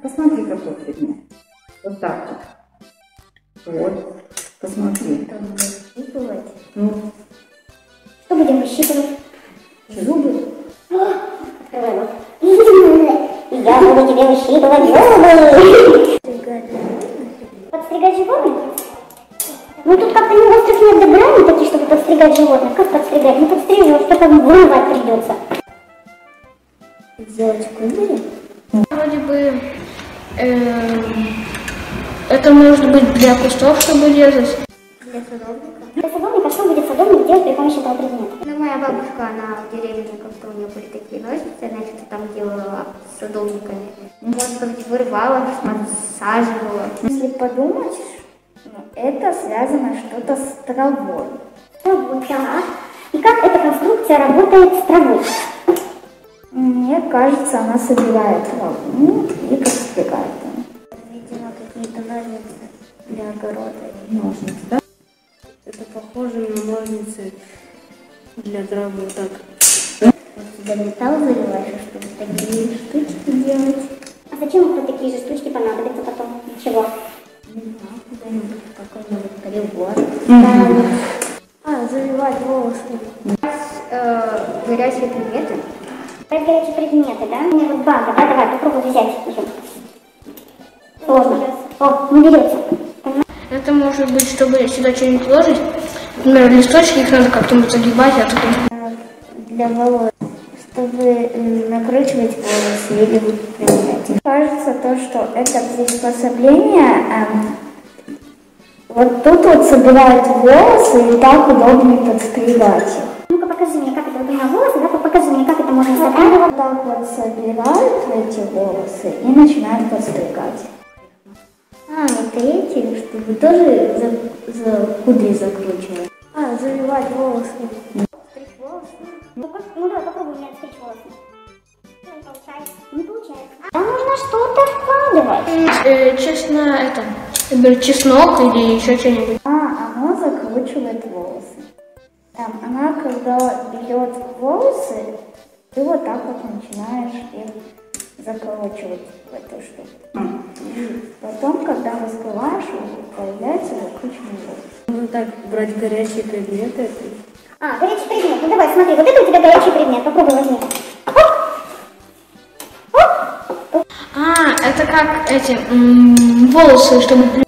Посмотри, какой предмет. Вот так вот. Вот. Посмотри. Что будем выщипывать? Ну. Что будем выщипывать? Зубы. Открывай рот. Я буду тебе выщипывать зубы. Подстригать животных? Ну тут как-то не острых нет добра, такие, чтобы подстригать животных. Как подстригать? Не подстрижешь, что-то вырывать придется. Сделать кубери? Вроде бы это может быть для кустов, чтобы резать. Для садовника? Для садовника что будет садовник делать при помощи этого предмета? Ну, моя бабушка, она в деревне, как-то у нее были такие ножницы, она что-то там делала с садовниками. Может быть, вырывала, массаживала. Если подумать, это связано что-то с травой. Травой, да. И как эта конструкция работает с травой? Мне кажется, она собирает траву и подстригает. Видимо, какие-то ножницы для огорода. Ножницы, да? Это похоже на ножницы для травы, так. Вот сюда металл заливаешь, чтобы такие штучки делать. А зачем вот такие же штучки понадобятся потом? Для чего? Не знаю, куда-нибудь в какой-нибудь прибор. Заливать волосы. Горячие предметы. Это горячие предметы, да? У меня вот банка, да? Давай, попробуй взять еще. Сложно. О, не берется. Это может быть, чтобы сюда что-нибудь ложить. Например, листочки, их надо как-то загибать, а потом... Для волос, чтобы накручивать волосы или выпрямлять. Кажется, то, что это приспособление, вот тут вот собирают волосы и так удобнее подстригать их. Ну-ка покажи мне, как это вот у меня волосы, да? Покажи мне, как это можно собрать. Вот так вот собирают эти волосы и начинают подстригать. Вот эти, чтобы тоже за кудри закручивать. Заливать волосы. Стричь волосы. Ну давай, попробуй мне стричь волосы. Не получается. Не получается. Там нужно что-то вкладывать. Честно, это, например, чеснок или еще что-нибудь. Оно закручивает волосы. Она, когда берет волосы, ты вот так вот начинаешь их закручивать в эту штуку. И потом, когда раскрываешь, появляется закрученный волос. Можно так брать горячие предметы. Горячий предмет. Ну давай, смотри, вот это у тебя горячий предмет. Попробуй возьми. Это как эти волосы, чтобы